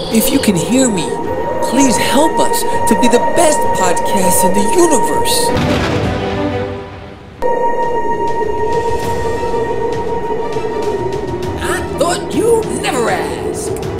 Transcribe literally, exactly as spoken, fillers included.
If you can hear me, please help us to be the best podcast in the universe. I thought you'd never ask.